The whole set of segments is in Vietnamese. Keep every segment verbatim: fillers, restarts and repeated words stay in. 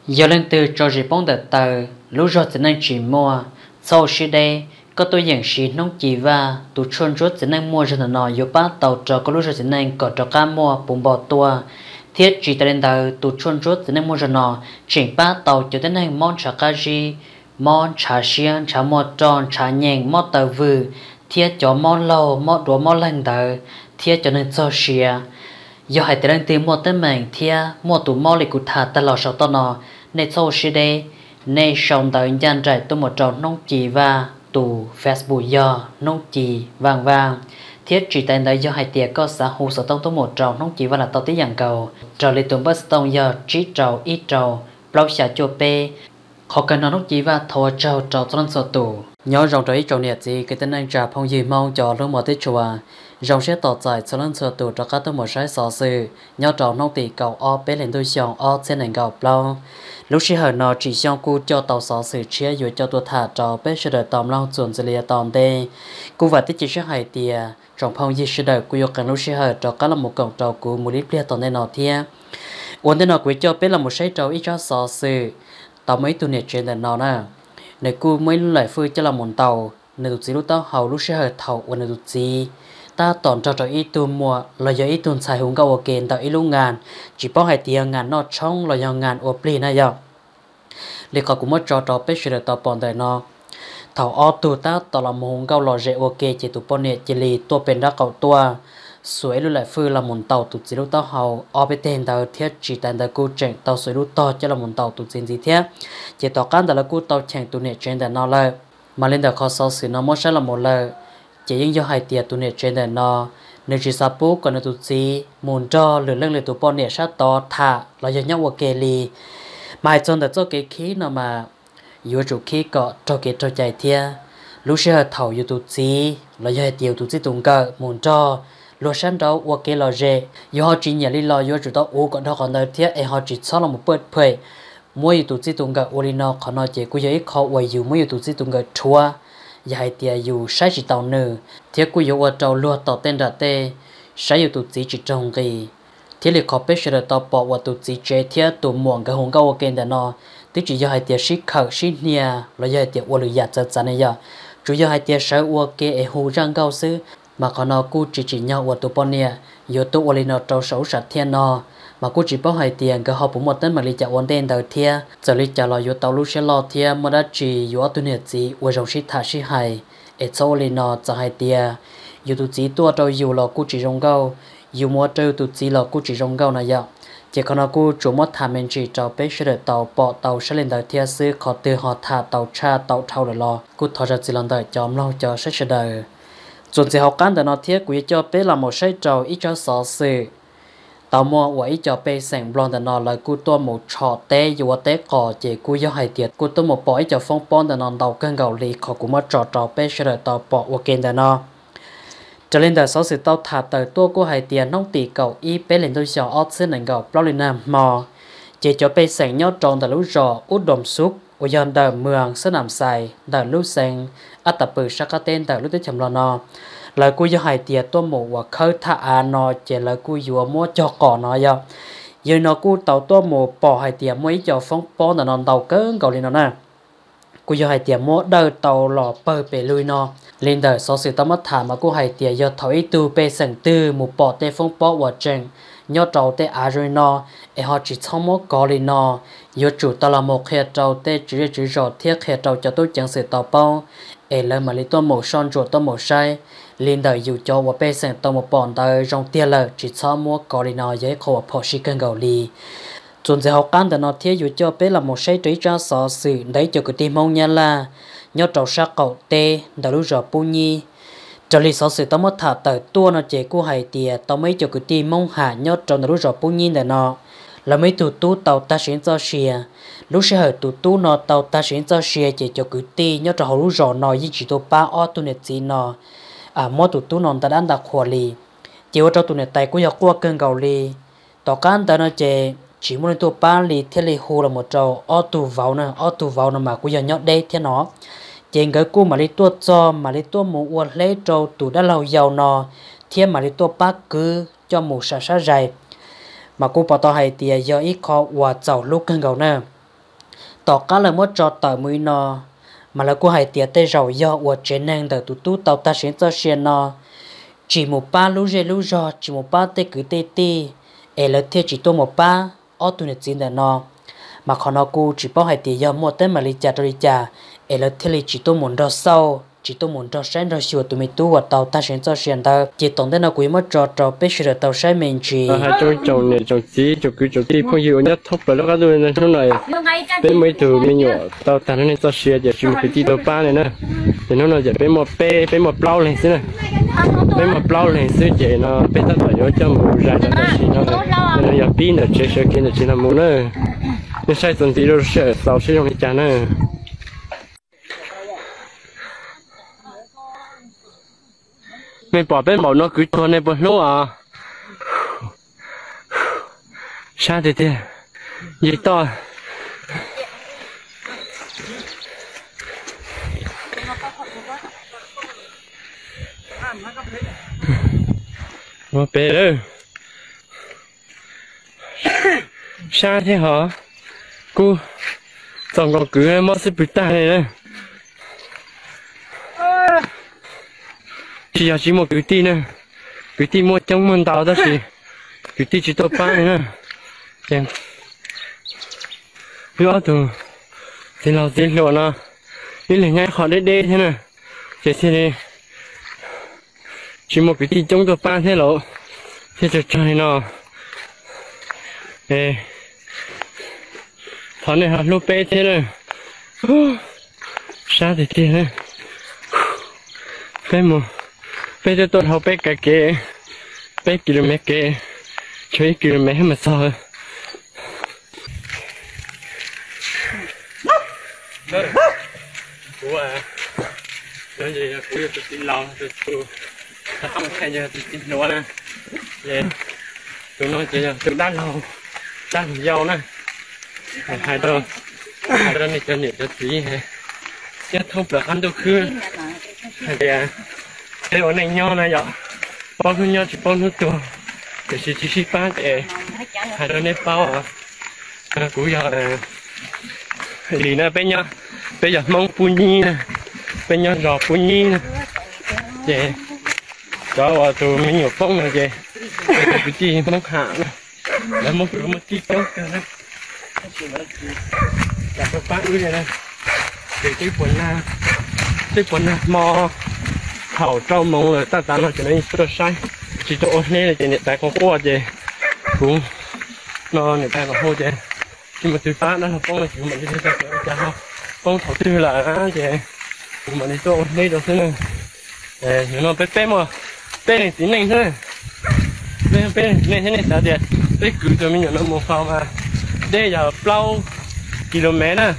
giờ lên từ cho chị bóng đợt tờ lúc rồi chỉ nên chỉ mua sau khi đây có tôi nhận sĩ nông chỉ và tụ chuyên rốt chỉ nên mua cho nó nói yêu bát tàu cho có lúc rồi chỉ nên có cho cá mua bùng bò tua thiết chỉ tới lên tờ tụ chuyên rốt chỉ nên mua cho nó chỉnh bát tàu cho tới nên món chả cá gì món chả xiên chả mò tròn chả nhện mò tờ vừ thiết cho món lâu mò đũa mò lành tờ thiết cho nên cho xìa giờ hai tên tìm một tên mình thia một tụ mò lịch cụ thà ta lò sầu to nọ nên sau khi đây nên xong tới gian trải tôi một trò nông chỉ và tụ Facebook giờ nông chỉ vàng vàng thiết chỉ tên đấy do hai tiệt có xã hội sở tông tôi một trò nông chỉ và là tao tí dạng cầu trò lịch tuần bớt tông giờ chỉ trò ít trò bao xả chua pe họ cần nông chỉ và thua trò trò trong sở tụ nhớ rong trò ít trò nhiệt gì cái tên anh trà phong gì mong cho lúc một tết chùa rong sẽ tỏ giải cho lần sở tụ cho các tôi một sai sở sự nhớ trò nông tỷ cầu o bé lên tôi xong o trên nền cầu bao lúc xưa họ nó chỉ xong cô cho tàu sở sự chia rồi cho tôi thả trò bé sẽ đợi tòm long chuẩn sẽ lìa tòm đây cô và tích chỉ sẽ hay tiề trong phong gì sẽ đợi cô yêu cần lúc xưa họ trò cá là một cổng trò của một lít lìa tòm đây nọ thia ổn định nó quý cho bé là một sai trò ít cho sở sự tàu mấy tu nhiệt trên đền nọ nè này cô mấy lại phơi cho là một tàu này tụt gì lúc tao hầu lúc xưa họ thầu ổn này tụt gì ta tòn cho cho ít tu mua là do ít tuần xài hùng cao ở kền tạo ít lúc ngàn chỉ bao hai tiền ngàn nó trong là do ngàn ở pli này giờ lịch họ cũng mất cho cho bé sửa tàu bòn đời nó thầu ở tu ta tàu là một hùng cao lò dễ ok chỉ tụ bòn nè chỉ lì tua bên đó cầu tua suối lúc lại phơi là một tàu tụt gì lúc tao hầu ở bên tên tàu thiết chỉ tên tàu cô chèn tàu suối lúc to cho là một tàu tụt gì gì thế chỉ tàu can tàu là cô tàu chèn tụ nè trên đời nó lại mà lên tàu khó sau xử nó mất sẽ là một lời chỉ những do hai tiệt tụ nệ trên đời nó nếu chỉ sắp bố còn là tụ gì muốn cho lửa lên lửa tụ bọn nệ sát to thả là do nhau ok li mai trong đó cho cái khí nào mà yếu chủ khí có cho cái cho chạy thia lúc xưa thầu yếu tụ gì là do hai tiệt tụ gì tung cờ muốn cho lúa sáng đó ok là dễ yếu họ chỉ nhà li lo yếu chủ đó u còn đó còn đời thia em họ chỉ sau là một bớt phơi mỗi yếu tụ gì tung cờ olino còn nói chỉ cũng yếu ít khó quay yếu mỗi yếu tụ gì tung cờ chua dài tiệt dù sai chỉ tàu nử thiết quy yếu ở tàu lúa tàu tên đã tê sai yếu tụt chỉ chỉ trồng gì thiết lịch khó biết sẽ tàu bỏ vào tụt chỉ chế thiết tụt muộn cái hồng cao ở kênh đó nó tức chỉ do hai tiệt ship khẩu ship nia là do hai tiệt uo lười giặt giặt giặt này giờ chủ yếu hai tiệt sai uo kê ở hồ răng cao sư mà còn nó cú chỉ chỉ nhau ở tụt bọn nia yếu tụt uo lười nó trâu sấu sạch thiên nó mà cô chỉ bảo hai tiền cái họ cũng một tên mà lý trả ổn định đầu thia giờ lý trả là yếu tàu lúc sẽ lo thia mà đã chỉ yếu tu nhiệt gì ở trong shit thả shit hay ở chỗ lý nó cho hai tiền yếu tu chỉ tua trâu yếu là cô chỉ rong gạo yếu mua trâu tu chỉ là cô chỉ rong gạo này vậy chỉ còn là cô chủ mất thả mình chỉ trâu bé sẽ được tàu bỏ tàu sẽ lên đầu thia xứ họ từ họ thả tàu cha tàu thâu rồi lo cô thọ ra chỉ lần đầu chọn lo cho sẽ sẽ đời chuẩn chỉ học cán để nó thiết quý cho bé là một sai trâu ít cho sợ sự tàu mua vậy cho bé sành blond nó là cú tua một trò té dù té cò chỉ cú do hai tiệt cú tua một bỏi cho phong bón để nó đầu cơn gạo lì họ cũng mất trò trò bé sẽ tàu bỏ ok để nó cho nên là sáu sự tàu thả tới tua của hai tiệt nông tỷ cầu y bé lên tôi sợ ót xứ nền gạo bao năm mò chỉ cho bé sành nhót tròn tại lũ rò út đom súc ở dân đời mường sẽ nằm xài đời lũ sành ắt tập bự sắc tên đời lũ tới chầm lo nó là cô do hai tiệt tôi một và khơi thả nó chỉ là cô vừa mua cho cỏ nó giờ giờ nó cô tàu tôi một bỏ hai tiệt mấy cho phong bón là nó tàu cỡ cầu lên nó nè cô do hai tiệt mua đời tàu lò bơi bể lui nó lên đời sau sự tao mất thả mà cô hai tiệt giờ thổi từ bể sừng từ một bỏ tê phong bón và chừng nhớ trâu tê à rồi nó em họ chỉ xong một cỏ lên nó giờ chủ tao là một khe trâu tê chỉ chỉ rõ thiết khe trâu cho tôi chẳng sự tàu bao em lên mà lấy tôi một son chuột tôi một sai liên đời dù cho và bé sang tàu một bọn đời trong tia lờ chỉ cho mua có đi nói dễ khổ phò xí cân gạo lì chuẩn sẽ học cán để nó thiết dù cho bé là một sai trí cho sở sự đấy cho cái tim mong nha là nhớ trâu sắc cậu tê đã lúc giờ bu nhi cho lý sở sự tao mất thả tới tua nó chế của hai tia tao mấy cho cái tim mong hạ nhớ trâu đã lúc giờ bu nhi để nó là mấy tụ tu tàu ta xuyên cho xìa lúc sẽ hỏi tụ tu nó tàu ta xuyên cho xìa chỉ cho cái tim nhớ trâu lúc giờ nó như chỉ tụ ba ở tu nét gì nó à mua tụt tụt non ta đang đặt khoa li, chiều cho tụi này tay cũng giặc qua cơn gạo li, tao can ta nói chè chỉ muốn tụt ba li thế li hồ là một trâu, ở tụt vào nè, ở tụt vào nè mà cũng giặc nhót đây thế nó, chè cái cô mà li tụt cho mà li tụt một uất lấy trâu tụt đã lâu giàu nó, thế mà li tụt ba cứ cho một sa sa dài, mà cô bảo tao hay tiề giờ ít khó uất giàu lúc cơn gạo nè, tỏ cá là mất cho tỏi mũi nọ mà là cô hay tiệt tê rau do của trên nền từ tụ tụ tàu ta sẽ cho xe nọ chỉ một ba lú dê lú giò chỉ một ba tê cứ tê tê ấy là thiệt chỉ tôi một ba ở tụi này chín đàn nọ mà còn nó cô chỉ bao hay tiệt do mua tên mà đi chả rồi chả ấy là thiệt chỉ tôi muốn đo sau chỉ tôi muốn cho sáng rồi chiều tụi mình tu vào tàu ta sẽ cho xe ta chỉ tổng tên là quý mất cho cho biết sự tàu sáng mình chỉ hai chỗ trồng này trồng gì trồng cứ trồng gì phong hiệu nhất thấp rồi nó có đôi này nó này bên mấy thứ mình nhỏ tàu ta nó nên cho xe giờ chỉ một cái tí tàu ba này nè thì nó nói giờ bên một pe bên một plau này xí này bên một plau này xí chị nó bên ta phải nhớ cho một dài nó là chỉ nó nó giờ pin là chơi chơi kia là chỉ là muốn nữa nên sai tuần tí đâu sẽ tàu sẽ dùng cái chán nữa mình bỏ bên màu nó cứ cho nên bỏ lỗ à sao thế thế gì to mà bé ơi sao thế hả cô chồng còn cứ mất sự bị tai này đây chỉ là chỉ một cái tí nữa cái tí mua trong môn tàu đó thì cái tí chỉ tao ba này nữa xem nữa từ thì nào tiền rồi nó đi là ngay khỏi đê đê thế này chỉ thế này chỉ một cái tí trong tao ba thế lộ thế trời trời nó ê thằng này hả lô bê thế này sao thì thế này bê một bây giờ tôi học bé cái kia bé km kia chơi km mà sao ủa cái gì cứ tự tin lo tự tự không hay giờ tự tin lo nè vậy tụi nó chỉ là tự đan lâu đan dầu nè hai đứa hai đứa này cho nhiều cho tí hè chứ không được ăn đâu khưa hay là cái ổn định nhau này vậy bao nhiêu nhau chỉ bao nhiêu tuổi để chỉ chỉ chỉ ba để hai đứa này bao à cú giờ thì nó bên nhau bây giờ mong phu nhi nè bên nhau rò phu nhi nè vậy đó là tụi mình nhiều phong này vậy cái gì mong hạ nè là mong tụi mình tí tốt cho nó cả các bác ơi này để cái quần na cái quần na mò hậu trâu mong là ta ta nó chỉ nên rất sai chỉ cho ô này là chỉ tại con qua vậy cũng nó người ta còn hô vậy nhưng mà từ phá nó là con là chỉ mình đi theo cái cha không con thầu tư là vậy mình đi cho đây được thế này để nó bé bé mà bé này tính này thôi bé bé này thế này sao vậy bé cứ cho mình nhận nó một phòng mà đây giờ bao km nè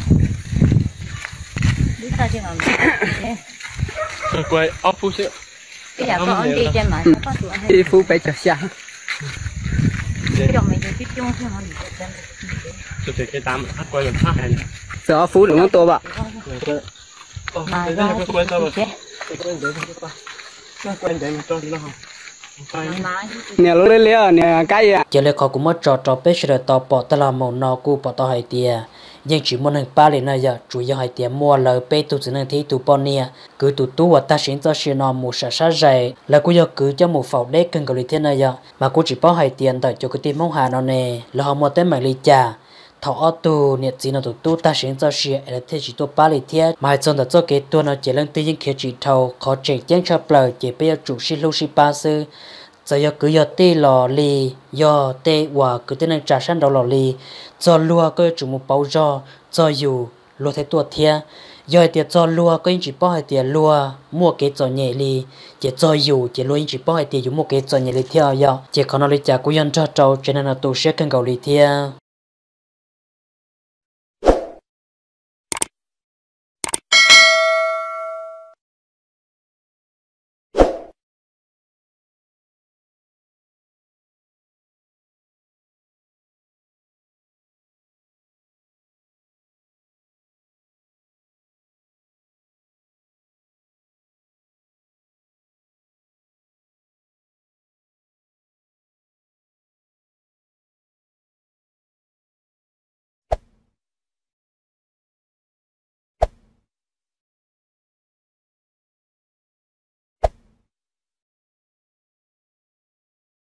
rồi quay ốp phú xíu bây giờ có anh đi trên mà có tụi anh đi phú phải chặt xa cái đồng mình biết chung chứ không được trên cho thì cái tam hát quay làm khác này sợ phú đúng không tôi bạn mà ra quay sao mà chết quay để mình cho nó không nè lúc đấy liền nè cái à giờ lại họ cũng mất trò trò biết rồi tàu bỏ ta làm màu nọ cô bỏ tàu hay tiề nhưng chỉ muốn hàng ba lần này giờ chủ yếu hay tiề mua lời bê tu chỉ nên thấy tu bao nia cứ tu tu và ta xin cho xin nó một sản sát dày là cô giờ cứ cho một phòng đế cần cầu lý thế này giờ mà cô chỉ bao hay tiền tại cho cái tiền mong hà nó nè là họ mua tên mày lý trà thọ ở tu nhiệt gì nó tu tu ta xin cho xin là thế chỉ tu ba lý thế mà trong đó cho cái tu nó chỉ lên tự nhiên kia chỉ thầu khó chỉ tiếng cho bờ chỉ bây giờ chủ xin lưu xin ba sư giờ giờ cứ giờ tê lò lì giờ tê và cứ tên này trả sang đầu lò lì giờ lúa có chủ một bao giờ giờ dù lúa thấy tuột thia giờ tiệt giờ lúa có chỉ bao hai tiệt lúa mua cái giờ nhẹ lì chỉ giờ dù chỉ lúa chỉ bao hai tiệt dù mua cái giờ nhẹ lì theo giờ chỉ còn nó lấy trả của dân cho trâu cho nên là tôi sẽ cần cầu lì theo